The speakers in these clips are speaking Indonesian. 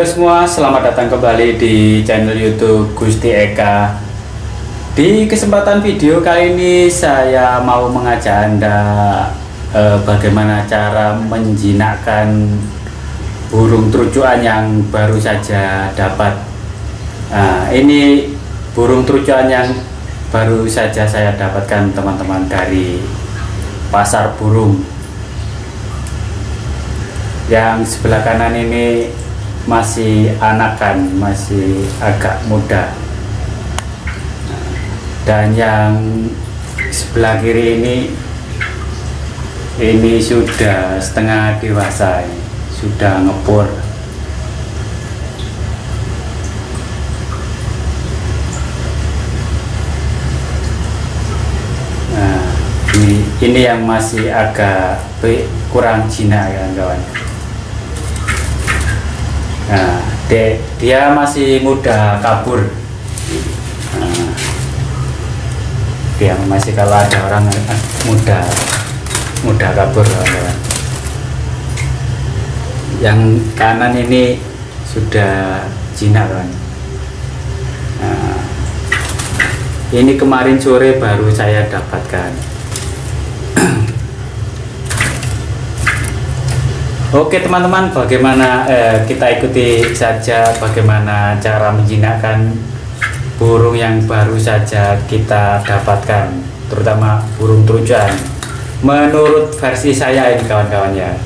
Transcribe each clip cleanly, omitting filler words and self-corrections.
Halo semua, selamat datang kembali di channel YouTube Gusti Eka. Di kesempatan video kali ini saya mau mengajak Anda bagaimana cara menjinakkan burung trucuan yang baru saja dapat. Nah, ini burung trucuan yang baru saja saya dapatkan teman-teman dari pasar burung. Yang sebelah kanan ini masih anakan, masih agak muda, dan yang sebelah kiri ini sudah setengah dewasa, sudah ngepur. Nah, ini yang masih agak kurang jinak ya kawan. Nah, dia masih mudah kabur. Nah, dia masih, kalau ada orang mudah kabur kawan. Yang kanan ini sudah jinak kawan. Nah, ini kemarin sore baru saya dapatkan. Oke teman-teman, bagaimana kita ikuti saja bagaimana cara menjinakkan burung yang baru saja kita dapatkan, terutama burung trucuan menurut versi saya ini kawan-kawan ya.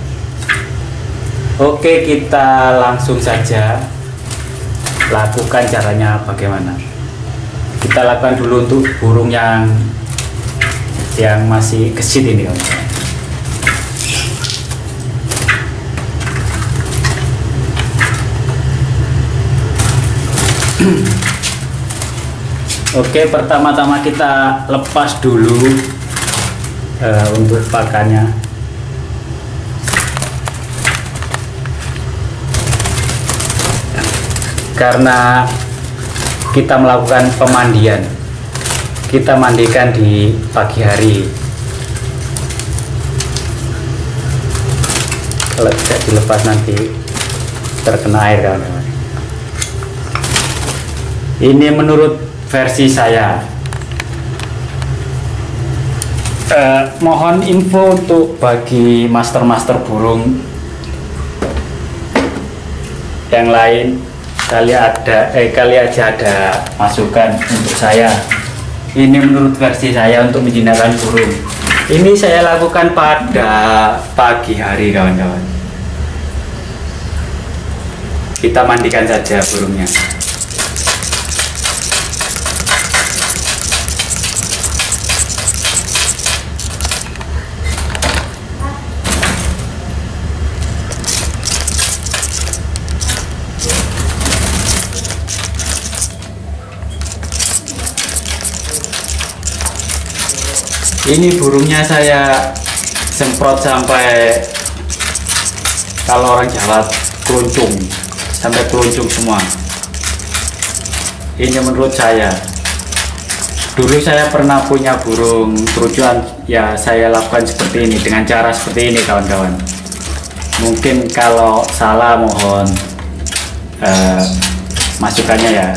Oke, kita langsung saja lakukan caranya bagaimana. Kita lakukan dulu untuk burung yang masih gesit ini kawan-kawan. Oke, pertama-tama kita lepas dulu untuk pakannya. Karena kita melakukan pemandian, kita mandikan di pagi hari. Kalau tidak dilepas nanti terkena air kawan-kawan. Ini menurut versi saya. Mohon info untuk bagi master-master burung yang lain, kali aja ada masukan untuk saya. Ini menurut versi saya untuk menjinakkan burung. Ini saya lakukan pada pagi hari kawan-kawan. Kita mandikan saja burungnya. Ini burungnya saya semprot sampai, kalau orang Jawa keruncung, sampai keruncung semua. Ini menurut saya. Dulu saya pernah punya burung trucuan, ya saya lakukan seperti ini, dengan cara seperti ini kawan-kawan. Mungkin kalau salah mohon masukannya ya.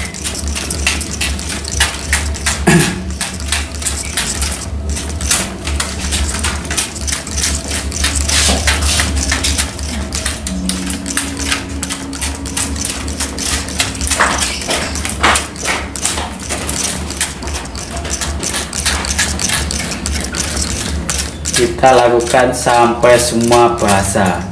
Kita lakukan sampai semua basah.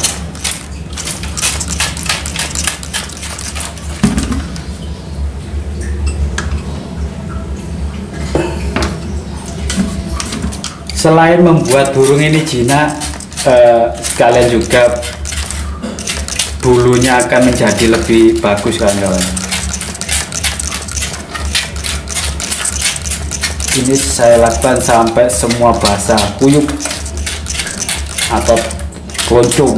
Selain membuat burung ini jinak, sekalian juga bulunya akan menjadi lebih bagus kawan-kawan. Ini saya lakukan sampai semua basah, kuyup atau keruncung.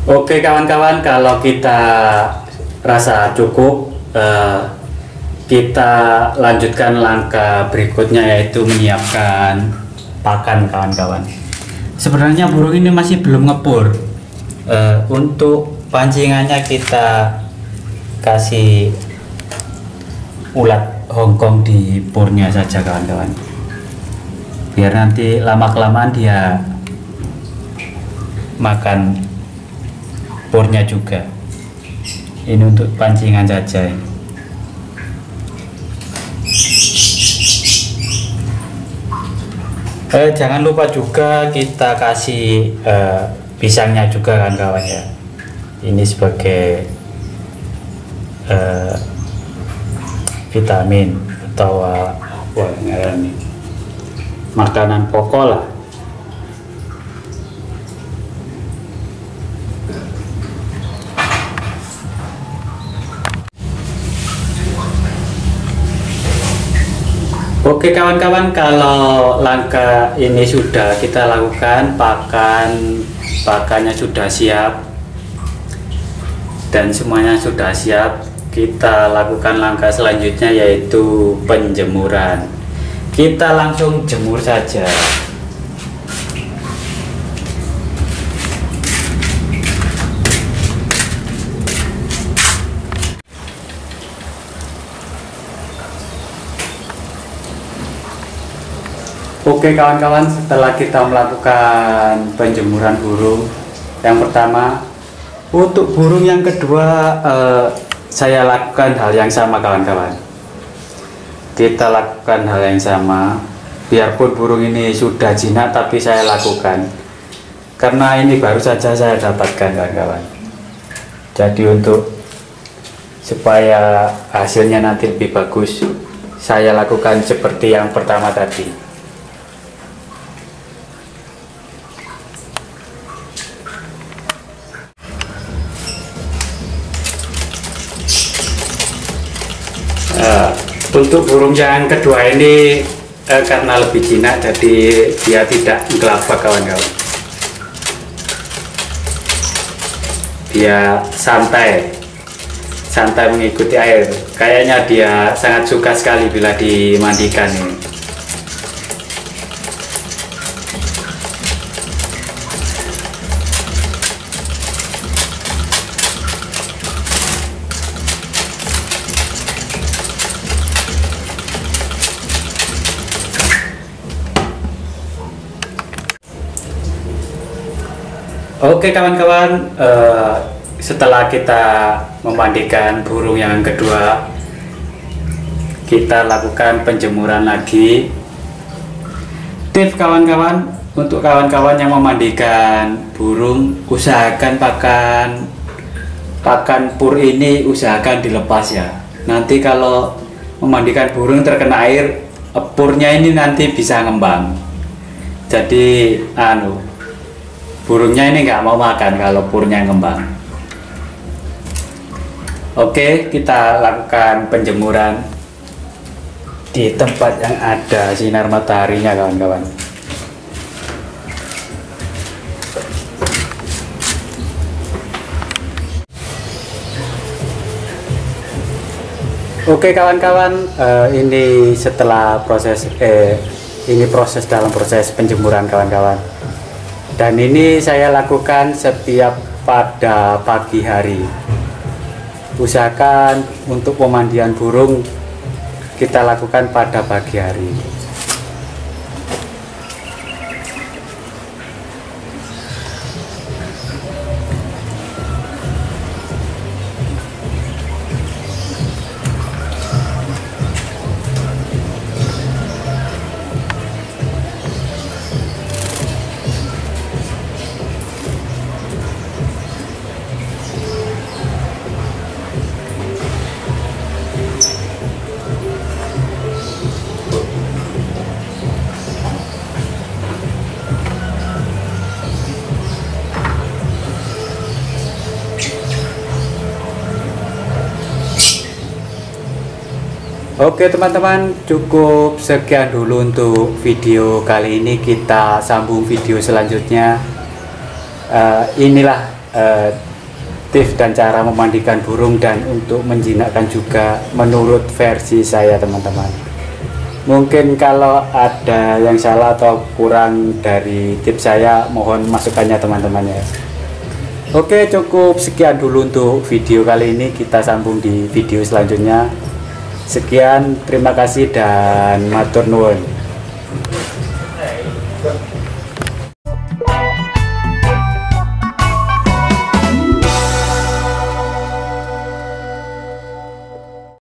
Oke kawan-kawan, kalau kita rasa cukup, kita lanjutkan langkah berikutnya, yaitu menyiapkan pakan kawan-kawan. Sebenarnya burung ini masih belum ngepur. Untuk pancingannya kita kasih ulat Hongkong di purnya saja kawan-kawan, biar nanti lama-kelamaan dia makan purnya juga. Ini untuk pancingan saja. Jangan lupa juga kita kasih pisangnya juga kan kawan ya. Ini sebagai vitamin atau makanan pokok lah. Oke kawan-kawan, kalau langkah ini sudah kita lakukan, pakannya sudah siap dan semuanya sudah siap, kita lakukan langkah selanjutnya, yaitu penjemuran. Kita langsung jemur saja. Oke kawan-kawan, setelah kita melakukan penjemuran burung yang pertama, untuk burung yang kedua saya lakukan hal yang sama kawan-kawan. Kita lakukan hal yang sama, biarpun burung ini sudah jinak, tapi saya lakukan karena ini baru saja saya dapatkan kawan-kawan. Jadi untuk supaya hasilnya nanti lebih bagus, saya lakukan seperti yang pertama tadi. Untuk burung yang kedua ini karena lebih jinak, jadi dia tidak gelabak kawan-kawan. Dia santai mengikuti air. Kayaknya dia sangat suka sekali bila dimandikan ini. Oke kawan-kawan, setelah kita memandikan burung yang kedua, kita lakukan penjemuran lagi. Tips kawan-kawan, untuk kawan-kawan yang memandikan burung, usahakan pakan pur ini usahakan dilepas ya. Nanti kalau memandikan burung terkena air, purnya ini nanti bisa ngembang. Jadi burungnya ini nggak mau makan kalau purnya ngembang. Oke, kita lakukan penjemuran di tempat yang ada sinar mataharinya kawan-kawan. Oke kawan-kawan, ini setelah proses dalam proses penjemuran kawan-kawan. Dan ini saya lakukan setiap pada pagi hari. Usahakan untuk pemandian burung kita lakukan pada pagi hari. Oke teman-teman, cukup sekian dulu untuk video kali ini. Kita sambung video selanjutnya. Inilah tips dan cara memandikan burung dan untuk menjinakkan juga menurut versi saya teman-teman. Mungkin kalau ada yang salah atau kurang dari tips saya, mohon masukannya teman-teman ya. Oke, cukup sekian dulu untuk video kali ini, kita sambung di video selanjutnya. Sekian, terima kasih dan matur nuwun.